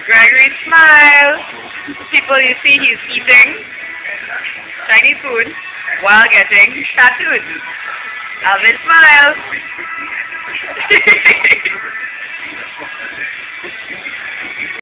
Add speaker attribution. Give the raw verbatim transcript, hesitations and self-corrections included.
Speaker 1: Gregory smiles. People, you see he's eating Chinese food while getting tattooed. Alvin smiles.